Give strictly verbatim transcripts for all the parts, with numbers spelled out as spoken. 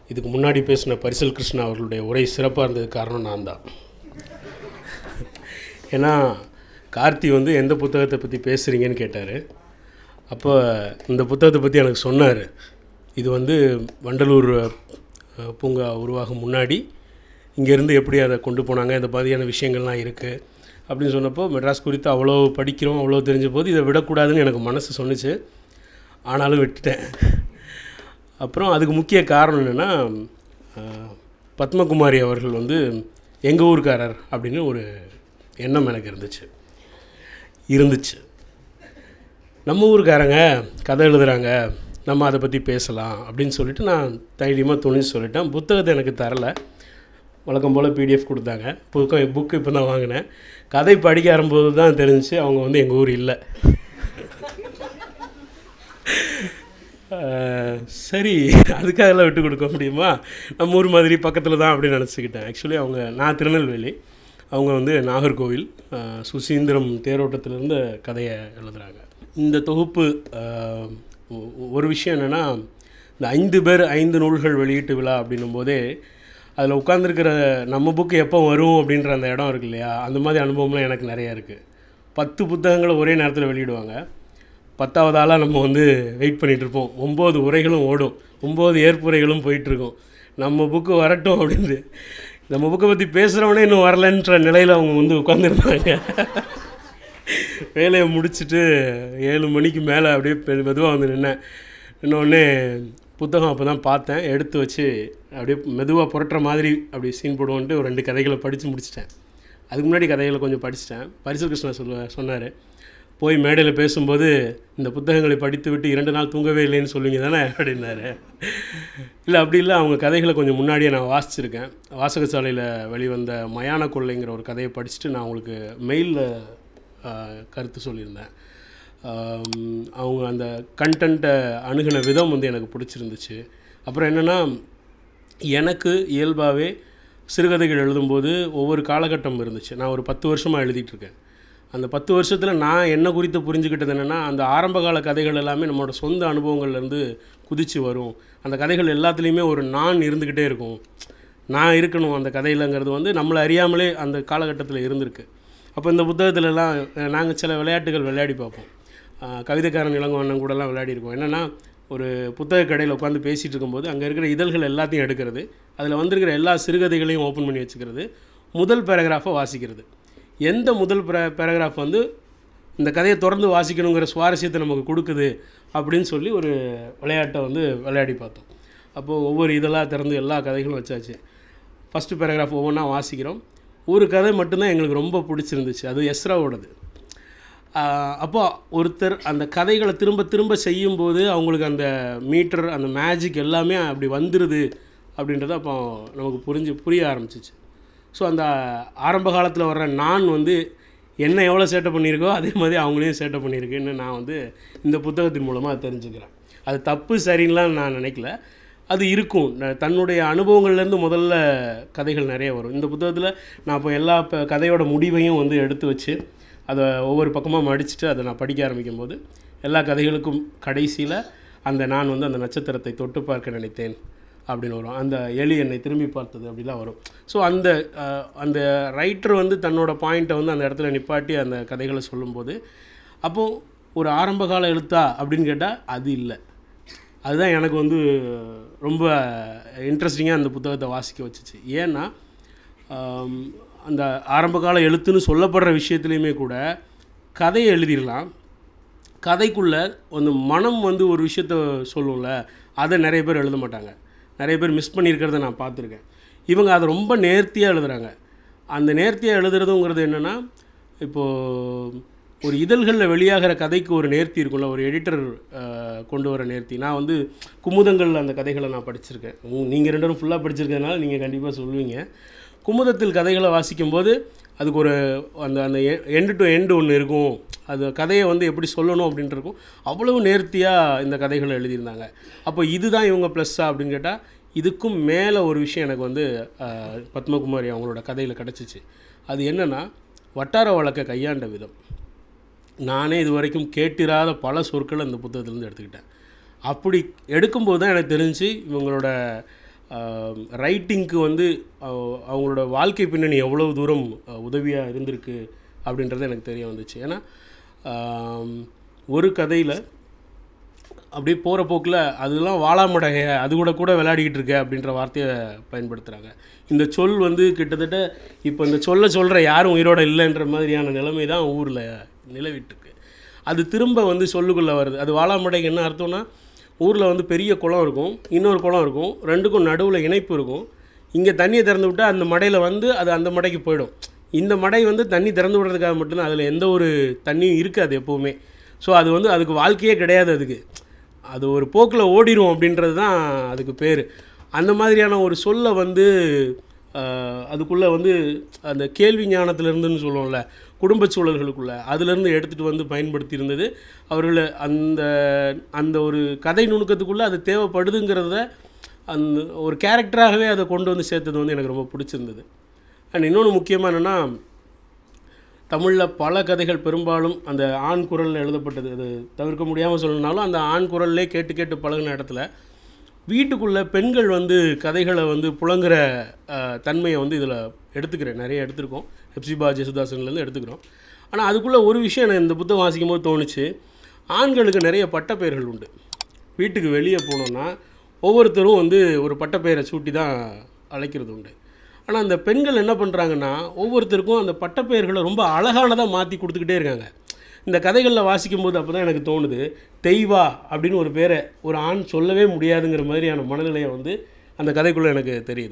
இதுக்கு முன்னாடி பேசின பரிசல் கிருஷ்ணா அவர்களுடைய உரை சிறப்பாக இருந்தது காரணம் நான் தான். ஏன்னா கார்த்தி வந்து எந்த புத்தகத்தை பற்றி பேசுகிறீங்கன்னு கேட்டார். அப்போ இந்த புத்தகத்தை பற்றி எனக்கு சொன்னார். இது வந்து வண்டலூர் பூங்கா உருவாகும் முன்னாடி இங்கேருந்து எப்படி அதை கொண்டு போனாங்க, இந்த மாதிரியான விஷயங்கள்லாம் இருக்குது அப்படின்னு சொன்னப்போ, மெட்ராஸ் குறித்து அவ்வளோ படிக்கிறோம், அவ்வளோ தெரிஞ்ச போது இதை விடக்கூடாதுன்னு எனக்கு மனசு சொன்னிச்சு. ஆனாலும் விட்டுட்டேன். அப்புறம் அதுக்கு முக்கிய காரணம் என்னென்னா, பத்மகுமாரி அவர்கள் வந்து எங்கள் ஊருக்காரர் அப்படின்னு ஒரு எண்ணம் எனக்கு இருந்துச்சு இருந்துச்சு நம்ம ஊருக்காரங்க கதை எழுதுகிறாங்க, நம்ம அதை பற்றி பேசலாம் அப்படின்னு சொல்லிட்டு நான் தைரியமாக துணிஞ்சு சொல்லிட்டேன். புத்தகத்தை எனக்கு தரலை, வழக்கம் போல் பிடிஎஃப் கொடுத்தாங்க. புத்தகம் புக்கு இப்போ தான் வாங்கினேன். கதை படிக்க ஆரம்பிச்சது தான் தெரிஞ்சிச்சு அவங்க வந்து எங்கள் ஊர் இல்லை. சரி, அதுக்காகலாம் விட்டு கொடுக்க முடியுமா, நம்ம ஊர் மாதிரி பக்கத்தில் தான் அப்படின்னு நினச்சிக்கிட்டேன். ஆக்சுவலி அவங்க, நான் திருநெல்வேலி, அவங்க வந்து நாகர்கோவில், சுசீந்திரம் தேரோட்டத்திலேருந்து கதையை எழுதுகிறாங்க. இந்த தொகுப்பு ஒரு விஷயம் என்னென்னா, இந்த ஐந்து பேர் ஐந்து நூல்கள் வெளியீட்டு விழா அப்படின்னும் போதே அதில் உட்காந்துருக்கிற நம்ம புக்கு எப்போ வரும் அப்படின்ற அந்த இடம் இருக்கு இல்லையா, அந்த மாதிரி அனுபவம்லாம் எனக்கு நிறையா இருக்குது. பத்து புத்தகங்களை ஒரே நேரத்தில் வெளியிடுவாங்க. பத்தாவது ஆளாக நம்ம வந்து வெயிட் பண்ணிகிட்ருப்போம். ஒம்பது உரைகளும் ஓடும், ஒம்பது ஏற்புரைகளும் போயிட்டுருக்கோம். நம்ம புக்கு வரட்டும் அப்படின்னு. நம்ம புக்கை பற்றி பேசுகிறவனே இன்னும் வரலன்ற நிலையில் அவங்க வந்து உட்காந்துருந்தாங்க. வேலையை முடிச்சுட்டு ஏழு மணிக்கு மேலே அப்படியே மெதுவாக வந்து நின்னேன். இன்னொன்னே புத்தகம் அப்போ தான் பார்த்தேன், எடுத்து வச்சு அப்படியே மெதுவாக புரட்டுற மாதிரி அப்படி சீன் போடுவோன்ட்டு ஒரு ரெண்டு கதைகளை படித்து முடிச்சிட்டேன். அதுக்கு முன்னாடி கதைகளை கொஞ்சம் படிச்சிட்டேன். பரிசல் கிருஷ்ணா சொல்ல சொன்னார், போய் மேடையில் பேசும்போது இந்த புத்தகங்களை படித்து விட்டு இரண்டு நாள் தூங்கவே இல்லைன்னு சொல்லுவீங்க தானே அப்படின்னாரு. இல்லை, அப்படி இல்லை, அவங்க கதைகளை கொஞ்சம் முன்னாடியே நான் வாசிச்சிருக்கேன். வாசகசாலையில் வெளிவந்த மயான கொள்ளைங்கிற ஒரு கதையை படிச்சுட்டு நான் அவங்களுக்கு மெயிலில் கருத்து சொல்லியிருந்தேன். அவங்க அந்த கண்டென்ட்டை அணுகின விதம் வந்து எனக்கு பிடிச்சிருந்துச்சு. அப்புறம் என்னென்னா, எனக்கு இயல்பாகவே சிறுகதைகள் எழுதும்போது ஒவ்வொரு காலகட்டம் இருந்துச்சு. நான் ஒரு பத்து வருஷமாக எழுதிட்டுருக்கேன். அந்த பத்து வருஷத்தில் நான் என்ன குறித்து புரிஞ்சுக்கிட்டது என்னென்னா, அந்த ஆரம்பகால கதைகள் எல்லாமே நம்மளோட சொந்த அனுபவங்கள்லேருந்து குதித்து வரும். அந்த கதைகள் எல்லாத்துலேயுமே ஒரு நான் இருந்துக்கிட்டே இருக்கும், நான் இருக்கணும் அந்த கதையிலங்கிறது வந்து நம்மளை அறியாமலே அந்த காலகட்டத்தில் இருந்திருக்கு. அப்போ இந்த புத்தகத்துலலாம் நாங்கள் சில விளையாட்டுகள் விளையாடி பார்ப்போம். கவிதைக்காரன் இளங்கோவண்ணன் கூடலாம் விளையாடிருக்கோம். என்னென்னா, ஒரு புத்தக கடையில் உட்காந்து பேசிகிட்டு இருக்கும்போது அங்கே இருக்கிற இதழ்கள் எல்லாத்தையும் எடுக்கிறது, அதில் வந்திருக்கிற எல்லா சிறுகதைகளையும் ஓப்பன் பண்ணி வச்சுக்கிறது, முதல் பேராகிராஃபை வாசிக்கிறது. எந்த முதல் பே பேராகிராஃப் வந்து இந்த கதையை தொடர்ந்து வாசிக்கணுங்கிற சுவாரஸ்யத்தை நமக்கு கொடுக்குது அப்படின்னு சொல்லி ஒரு விளையாட்டை வந்து விளையாடி பார்த்தோம். அப்போது ஒவ்வொரு இதெல்லாம் திறந்து எல்லா கதைகளும் வச்சாச்சு. ஃபஸ்ட்டு பேராகிராஃப் ஒவ்வொன்றா வாசிக்கிறோம். ஒரு கதை மட்டும்தான் எங்களுக்கு ரொம்ப பிடிச்சிருந்துச்சு, அது எஸ்ராவோடது. அப்போ ஒருத்தர் அந்த கதைகளை திரும்ப திரும்ப செய்யும்போது அவங்களுக்கு அந்த மீட்டர், அந்த மேஜிக் எல்லாமே அப்படி வந்துடுது அப்படின்றத அப்போ நமக்கு புரிஞ்சு புரிய ஆரம்பிச்சிச்சு. ஸோ அந்த ஆரம்ப காலத்தில் வர்ற நான் வந்து என்ன எவ்வளோ சேட்டை பண்ணியிருக்கோ அதே மாதிரி அவங்களையும் சேட்டை பண்ணியிருக்குன்னு நான் வந்து இந்த புத்தகத்தின் மூலமாக தெரிஞ்சுக்கிறேன். அது தப்பு சரின்லாம் நான் நினைக்கல, அது இருக்கும். தன்னுடைய அனுபவங்கள்லேருந்து முதல்ல கதைகள் நிறைய வரும். இந்த புத்தகத்தில் நான் இப்போ எல்லா இப்போ கதையோட முடிவையும் வந்து எடுத்து வச்சு அதை ஒவ்வொரு பக்கமாக மடிச்சுட்டு அதை நான் படிக்க ஆரம்பிக்கும் போது எல்லா கதைகளுக்கும் கடைசியில் அந்த நான் வந்து அந்த நட்சத்திரத்தை தொட்டு பார்க்க நினைத்தேன் அப்படின்னு வரும், அந்த எலி என்னை திரும்பி பார்த்தது அப்படிலாம் வரும். ஸோ அந்த அந்த ரைட்டர் வந்து தன்னோட பாயிண்ட்டை வந்து அந்த இடத்துல நிப்பாட்டி அந்த கதைகளை சொல்லும்போது, அப்போது ஒரு ஆரம்பகால எழுத்தா அப்படின்னு கேட்டால் அது இல்லை. அதுதான் எனக்கு வந்து ரொம்ப இன்ட்ரெஸ்டிங்காக அந்த புத்தகத்தை வாசிக்க வச்சுச்சு. ஏன்னா அந்த ஆரம்பகால எழுத்துன்னு சொல்லப்படுற விஷயத்துலையுமே கூட கதையை எழுதிடலாம், கதைக்குள்ளே வந்து மனம் வந்து ஒரு விஷயத்த சொல்லும்ல, அதை நிறைய பேர் எழுத மாட்டாங்க. நிறைய பேர் மிஸ் பண்ணியிருக்கிறத நான் பார்த்துருக்கேன். இவங்க அதை ரொம்ப நேர்த்தியாக எழுதுகிறாங்க. அந்த நேர்த்தியாக எழுதுறதுங்கிறது என்னென்னா, இப்போது ஒரு இதழ்களில் வெளியாகிற கதைக்கு ஒரு நேர்த்தி இருக்கும்ல, ஒரு எடிட்டர் கொண்டு வர நேர்த்தி. நான் வந்து குமுதங்கள் அந்த கதைகளை நான் படிச்சிருக்கேன். நீங்கள் ரெண்டு பேரும் ஃபுல்லாக படிச்சிருக்கிறதுனால நீங்கள் கண்டிப்பாக சொல்லுவீங்க. குமுதத்தில் கதைகளை வாசிக்கும்போது அதுக்கு ஒரு அந்த அந்த எண்டு டு எண்டு ஒன்று இருக்கும், அது கதையை வந்து எப்படி சொல்லணும் அப்படின்ட்டு இருக்கும். அவ்வளவு நேர்த்தியாக இந்த கதைகளை எழுதியிருந்தாங்க. அப்போ இதுதான் இவங்க ப்ளஸ்ஸா அப்படின்னு கேட்டால், இதுக்கும் மேலே ஒரு விஷயம் எனக்கு வந்து பத்மகுமாரி அவங்களோட கதையில் கிடச்சிச்சு. அது என்னென்னா, வட்டார வழக்கை கையாண்ட விதம். நானே இது வரைக்கும் கேட்டிராத பல சொற்களை அந்த புத்தகத்துலேருந்து எடுத்துக்கிட்டேன். அப்படி எடுக்கும்போது தான் எனக்கு தெரிஞ்சு இவங்களோட ரைட்டிங்க்கு வந்து அவங்களோட வாழ்க்கை பின்னணி எவ்வளோ தூரம் உதவியாக இருந்திருக்கு அப்படின்றது எனக்கு தெரிய வந்துச்சு. ஏன்னா ஒரு கதையில் அப்படியே போகிற போக்கில் அதெல்லாம் வாழாமடைய அது கூட கூட விளையாடிக்கிட்டு இருக்க அப்படின்ற வார்த்தையை பயன்படுத்துகிறாங்க. இந்த சொல் வந்து கிட்டத்தட்ட இப்போ இந்த சொல்ல சொல்கிற யாரும் உயிரோடு இல்லைன்ற மாதிரியான நிலைமை தான் ஊரில் நிலவிட்டுருக்கு. அது திரும்ப வந்து சொல்லுக்குள்ளே வருது. அது வாழாமடைக்கு என்ன அர்த்தம்னா, ஊரில் வந்து பெரிய குளம் இருக்கும், இன்னொரு குளம் இருக்கும், ரெண்டுக்கும் நடுவில் இணைப்பு இருக்கும். இங்கே தண்ணியை திறந்து விட்டால் அந்த மடையில் வந்து அது அந்த மடைக்கு போயிடும். இந்த மடை வந்து தண்ணி திறந்து விடுறதுக்காக மட்டும்தான், அதில் எந்த ஒரு தண்ணியும் இருக்காது எப்போவுமே. ஸோ அது வந்து அதுக்கு வாழ்க்கையே கிடையாது, அதுக்கு அது ஒரு போக்கில் ஓடிடும் அப்படின்றது தான் அதுக்கு பேர். அந்த மாதிரியான ஒரு சொல்லை வந்து அதுக்குள்ளே வந்து அந்த கேள்வி ஞானத்திலேருந்துன்னு சொல்லுவோம்ல, குடும்ப சூழல்களுக்குள்ளே அதுலேருந்து எடுத்துகிட்டு வந்து பயன்படுத்தி இருந்தது. அவர்கள் அந்த அந்த ஒரு கதை நுணுக்கத்துக்குள்ளே அது தேவைப்படுதுங்கிறத அந்த ஒரு கேரக்டராகவே அதை கொண்டு வந்து சேர்த்தது வந்து எனக்கு ரொம்ப பிடிச்சிருந்தது. அண்ட் இன்னொன்று முக்கியமாக என்னென்னா, தமிழில் பல கதைகள் பெரும்பாலும் அந்த ஆண் குரலில் எழுதப்பட்டது. அது தவிர்க்க முடியாமல் சொல்லணுனாலும் அந்த ஆண் குரல்லே கேட்டு கேட்டு பழகின இடத்துல வீட்டுக்குள்ளே பெண்கள் வந்து கதைகளை வந்து புழங்குற தன்மையை வந்து இதில் எடுத்துக்கிறேன். நிறைய எடுத்துருக்கோம், ஹெப்சிபா ஜெசுதாசன்லேருந்து எடுத்துக்கிறோம். ஆனால் அதுக்குள்ளே ஒரு விஷயம் எனக்கு இந்த புத்தகம் வாசிக்கும் போது தோணுச்சு. ஆண்களுக்கு நிறைய பட்டப்பெயர்கள் உண்டு. வீட்டுக்கு வெளியே போனோன்னா ஒவ்வொருத்தரும் வந்து ஒரு பட்டப்பெயரை சூட்டி தான் அழைக்கிறது உண்டு. ஆனால் அந்த பெண்கள் என்ன பண்ணுறாங்கன்னா, ஒவ்வொருத்தருக்கும் அந்த பட்டப்பெயர்களை ரொம்ப அழகானதாக மாற்றி கொடுத்துக்கிட்டே இருக்காங்க. இந்த கதைகளில் வாசிக்கும்போது அப்போ தான் எனக்கு தோணுது, தெய்வா அப்படின்னு ஒரு பேரை ஒரு ஆண் சொல்லவே முடியாதுங்கிற மாதிரியான மனநிலையை வந்து அந்த கதைக்குள்ளே எனக்கு தெரியுது.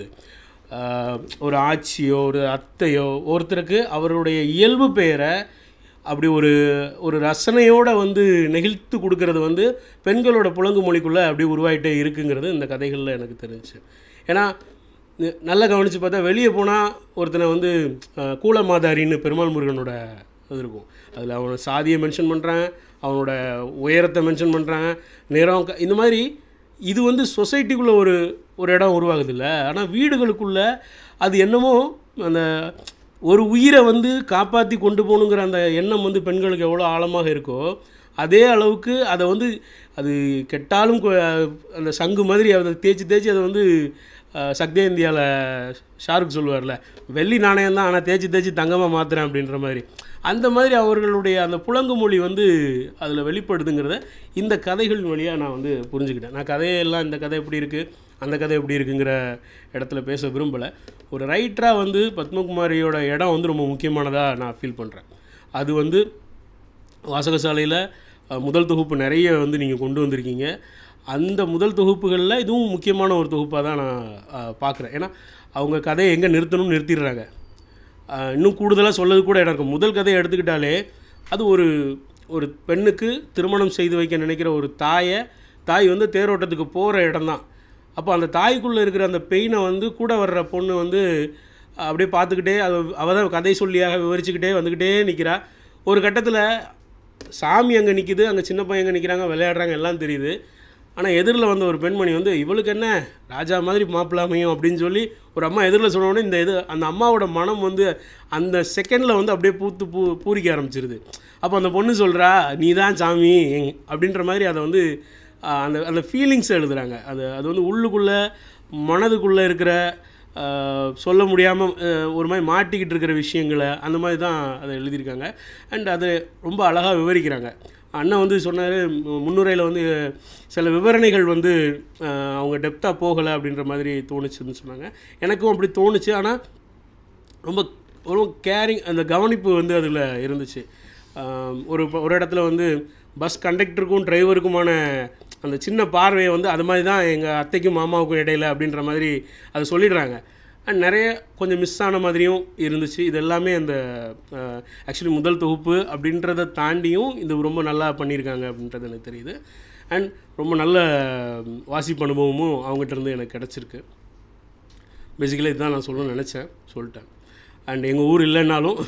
ஒரு ஆட்சியோ ஒரு அத்தையோ ஒருத்தருக்கு அவருடைய இயல்பு பெயரை அப்படி ஒரு ஒரு ரசனையோடு வந்து நெகிழ்த்து கொடுக்கறது வந்து பெண்களோட புலங்கு மொழிக்குள்ளே அப்படி உருவாகிட்டே இருக்குங்கிறது இந்த கதைகளில் எனக்கு தெரிஞ்சிச்சு. ஏன்னா நல்லா கவனித்து பார்த்தா வெளியே போனால் ஒருத்தனை வந்து கூலமாதாரின்னு பெருமாள் முருகனோட இது இருக்கும். அதில் அவனோட சாதியை மென்ஷன் பண்ணுறாங்க, அவனோட உயரத்தை மென்ஷன் பண்ணுறாங்க, நிறம், இந்த மாதிரி. இது வந்து சொசைட்டிக்குள்ளே ஒரு ஒரு இடம் உருவாகுது இல்லை. ஆனால் வீடுகளுக்குள்ளே அது என்னமோ அந்த ஒரு உயிரை வந்து காப்பாற்றி கொண்டு போகணுங்கிற அந்த எண்ணம் வந்து பெண்களுக்கு எவ்வளோ ஆழமாக இருக்கோ அதே அளவுக்கு அதை வந்து அது கெட்டாலும் அந்த சங்கு மாதிரி அதை தேய்ச்சி தேய்ச்சி அதை வந்து சக்தி இந்தியாவில் ஷாருக் சொல்லுவார்ல, வெள்ளி நாணயம் தான் ஆனால் தேய்ச்சி தேய்ச்சி தங்கமாக மாற்றுறேன் அப்படின்ற மாதிரி. அந்த மாதிரி அவர்களுடைய அந்த புலங்கு மொழி வந்து அதில் வெளிப்படுதுங்கிறத இந்த கதைகள் வழியாக நான் வந்து புரிஞ்சுக்கிட்டேன். நான் கதையெல்லாம் இந்த கதை எப்படி இருக்குது அந்த கதை எப்படி இருக்குங்கிற இடத்துல பேச விரும்பலை. ஒரு ரைட்டராக வந்து பத்மகுமாரியோட இடம் வந்து ரொம்ப முக்கியமானதாக நான் ஃபீல் பண்ணுறேன். அது வந்து வாசகசாலையில் முதல் தொகுப்பு நிறைய வந்து நீங்கள் கொண்டு வந்திருக்கீங்க. அந்த முதல் தொகுப்புகளில் இதுவும் முக்கியமான ஒரு தொகுப்பாக தான் நான் பார்க்குறேன். ஏன்னா அவங்க கதையை எங்கே நிறுத்தணும்னு நிறுத்திடுறாங்க. இன்னும் கூடுதலாக சொல்லது கூட இடம் இருக்கும். முதல் கதையை எடுத்துக்கிட்டாலே அது ஒரு ஒரு பெண்ணுக்கு திருமணம் செய்து வைக்க நினைக்கிற ஒரு தாயை தாய் வந்து தேரோட்டத்துக்கு போகிற இடம் தான். அப்போ அந்த தாய்க்குள்ளே இருக்கிற அந்த பெயினை வந்து கூட வர்ற பொண்ணு வந்து அப்படியே பார்த்துக்கிட்டே அது அவள் தான் கதை சொல்லியாக விவரிச்சுக்கிட்டே வந்துக்கிட்டே நிற்கிறா. ஒரு கட்டத்தில் சாமி அங்கே நிற்கிது, அங்கே சின்ன பையன் அங்கே நிற்கிறாங்க, விளையாடுறாங்க, எல்லாம் தெரியுது. ஆனால் எதிரில் வந்த ஒரு பெண்மணி வந்து இவளுக்கு என்ன ராஜா மாதிரி மாப்பிள்ளாமையும் அப்படின்னு சொல்லி ஒரு அம்மா எதிரில் சொன்னோடனே இந்த இது அந்த அம்மாவோட மனம் வந்து அந்த செகண்டில் வந்து அப்படியே பூத்து பூ பூரிக்க ஆரம்பிச்சிருது. அப்போ அந்த பொண்ணு சொல்கிறா நீ தான் சாமி எங் அப்படின்ற மாதிரி அதை வந்து அந்த அந்த ஃபீலிங்ஸ் எழுதுகிறாங்க. அது அது வந்து உள்ளுக்குள்ளே மனதுக்குள்ளே இருக்கிற சொல்ல முடியாமல் ஒரு மாதிரி மாட்டிக்கிட்டு இருக்கிற விஷயங்களை அந்த மாதிரி தான் அதை எழுதியிருக்காங்க. அண்ட் அதை ரொம்ப அழகாக விவரிக்கிறாங்க. அண்ணன் வந்து சொன்னார் முன்னுரையில் வந்து சில விவரணைகள் வந்து அவங்க டெப்த்தாக போகலை அப்படின்ற மாதிரி தோணுச்சுன்னு சொன்னாங்க. எனக்கும் அப்படி தோணுச்சு. ஆனால் ரொம்ப ரொம்ப கேரிங் அந்த கவனிப்பு வந்து அதில் இருந்துச்சு. ஒரு ஒரு இடத்துல வந்து பஸ் கண்டக்டருக்கும் டிரைவருக்குமான அந்த சின்ன பார்வையை வந்து அது மாதிரி தான் எங்கள் அத்தைக்கும் மாமாவுக்கும் இடையில அப்படின்ற மாதிரி அதை சொல்லிடுறாங்க. அண்ட் நிறைய கொஞ்சம் மிஸ் ஆன மாதிரியும் இருந்துச்சு. இது எல்லாமே அந்த ஆக்சுவலி முதல் தொகுப்பு அப்படின்றத தாண்டியும் இது ரொம்ப நல்லா பண்ணியிருக்காங்க அப்படின்றது எனக்கு தெரியுது. அண்ட் ரொம்ப நல்ல வாசிப்பு அனுபவமும் அவங்ககிட்டருந்து எனக்கு கிடச்சிருக்கு. பேசிக்கலாக இதுதான் நான் சொல்லணும்னு நினச்சேன், சொல்லிட்டேன். அண்ட் எங்கள் ஊர் இல்லைன்னாலும்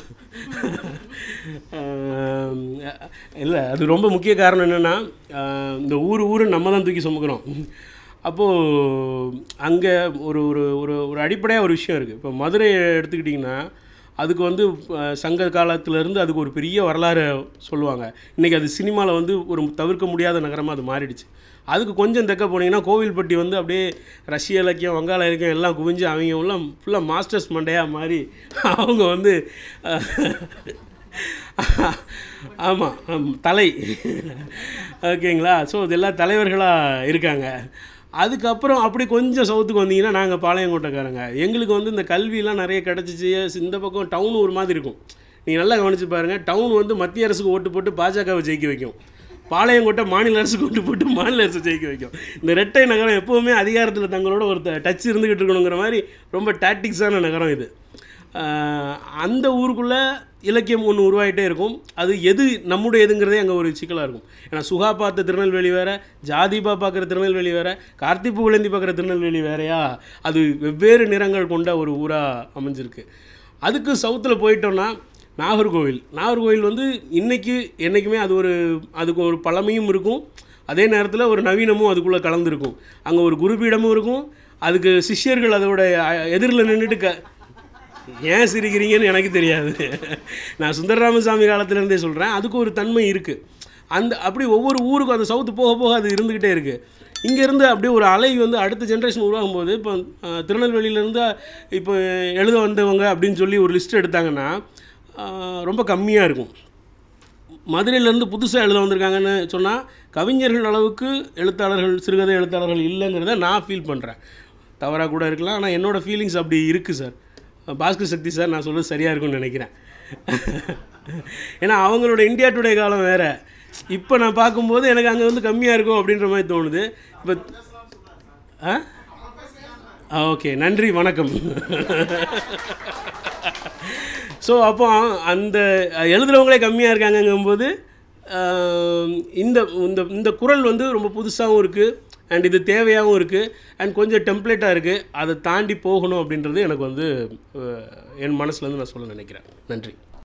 இல்லை, அது ரொம்ப முக்கிய காரணம் என்னென்னா இந்த ஊர் ஊர் நம்ம தான் தூக்கி சுமக்கிறோம். அப்போது அங்கே ஒரு ஒரு ஒரு ஒரு அடிப்படையாக ஒரு விஷயம் இருக்குது. இப்போ மதுரையை எடுத்துக்கிட்டிங்கன்னா அதுக்கு வந்து சங்க காலத்திலேருந்து அதுக்கு ஒரு பெரிய வரலாறு சொல்லுவாங்க. இன்றைக்கி அது சினிமாவில் வந்து ஒரு தவிர்க்க முடியாத நகரமாக அது மாறிடுச்சு. அதுக்கு கொஞ்சம் தெக்க போனீங்கன்னா கோவில்பட்டி வந்து அப்படியே ரஷ்ய இலக்கியம் வங்காள இலக்கியம் எல்லாம் குவிஞ்சு அவங்க உள்ள ஃபுல்லாக மாஸ்டர்ஸ் மண்டையாக மாதிரி அவங்க வந்து ஆமாம் தலை ஓகேங்களா. ஸோ இதெல்லாம் தலைவர்களாக இருக்காங்க. அதுக்கப்புறம் அப்படி கொஞ்சம் சவுத்துக்கு வந்தீங்கன்னா நாங்கள் பாளையங்கோட்டைக்காரங்க. எங்களுக்கு வந்து இந்த கல்வியெலாம் நிறைய கிடச்சிச்சு. இந்த பக்கம் டவுன் ஒரு மாதிரி இருக்கும். நீங்கள் நல்லா கவனித்து பாருங்கள். டவுன் வந்து மத்திய அரசுக்கு ஓட்டு போட்டு பாஜகவை ஜெயிக்க வைக்கும். பாளையங்கோட்டை மாநில அரசுக்கு ஓட்டு போட்டு மாநில அரசு ஜெயிக்க வைக்கும். இந்த ரெட்டை நகரம் எப்போவுமே அதிகாரத்தில் தங்களோட ஒரு டச் இருந்துக்கிட்டு இருக்கணுங்கிற மாதிரி ரொம்ப டாக்டிக்ஸான நகரம் இது. அந்த ஊருக்குள்ளே இலக்கியம் ஒன்று உருவாகிட்டே இருக்கும். அது எது நம்முடைய எதுங்கிறதே அங்கே ஒரு சிக்கலாக இருக்கும். ஏன்னா சுகா பார்த்த திருநெல்வேலி வேறு, ஜாதிபா பார்க்குற திருநெல்வேலி வேறு, கார்த்திக் புகழேந்தி பார்க்குற திருநெல்வேலி வேறையா, அது வெவ்வேறு நிறங்கள் கொண்ட ஒரு ஊராக அமைஞ்சிருக்கு. அதுக்கு சவுத்தில் போயிட்டோன்னா நாகர்கோவில். நாகர்கோவில் வந்து இன்றைக்கி என்றைக்குமே அது ஒரு அதுக்கு ஒரு பழமையும் இருக்கும், அதே நேரத்தில் ஒரு நவீனமும் அதுக்குள்ளே கலந்துருக்கும். அங்கே ஒரு குருபீடமும் இருக்கும். அதுக்கு சிஷ்யர்கள் அதோட எதிரில் நின்றுட்டு க ஏன் சிரிக்கிறீங்கன்னு எனக்கு தெரியாது. நான் சுந்தரராமசாமி காலத்துலேருந்தே சொல்கிறேன். அதுக்கு ஒரு தன்மை இருக்குது. அந்த அப்படி ஒவ்வொரு ஊருக்கும் அந்த சவுத்து போக போக அது இருந்துக்கிட்டே இருக்குது. இங்கேருந்து அப்படியே ஒரு அலை வந்து அடுத்த ஜென்ரேஷன் உருவாகும் போது இப்போ திருநெல்வேலியிலேருந்து இப்போ எழுத வந்தவங்க அப்படின்னு சொல்லி ஒரு லிஸ்ட் எடுத்தாங்கன்னா ரொம்ப கம்மியாக இருக்கும். மதுரையிலேருந்து புதுசாக எழுத வந்திருக்காங்கன்னு சொன்னால் கவிஞர்கள் அளவுக்கு எழுத்தாளர்கள், சிறுகதை எழுத்தாளர்கள் இல்லைங்கிறத நான் ஃபீல் பண்ணுறேன். தவறாக கூட இருக்கலாம், ஆனால் என்னோடய ஃபீலிங்ஸ் அப்படி இருக்குது சார். பாஸ்கர் சக்தி சார் நான் சொல்கிறது சரியாக இருக்கும்னு நினைக்கிறேன். ஏன்னா அவங்களோட இந்தியா டுடே காலம் வேறு. இப்போ நான் பார்க்கும்போது எனக்கு அங்கே வந்து கம்மியாக இருக்கும் அப்படின்ற மாதிரி தோணுது. இப்போ ஆ ஓகே, நன்றி, வணக்கம். ஸோ அப்போ அந்த எழுதுகிறவங்களே கம்மியாக இருக்காங்கங்கும்போது இந்த இந்த இந்த குரல் வந்து ரொம்ப புதுசாகவும் இருக்குது, அண்ட் இது தேவையாகவும் இருக்குது, அண்ட் கொஞ்சம் டெம்ப்ளேட்டாக இருக்குது. அதை தாண்டி போகணும் அப்படின்றது எனக்கு வந்து என் மனசுலேருந்து நான் சொல்ல நினைக்கிறேன். நன்றி.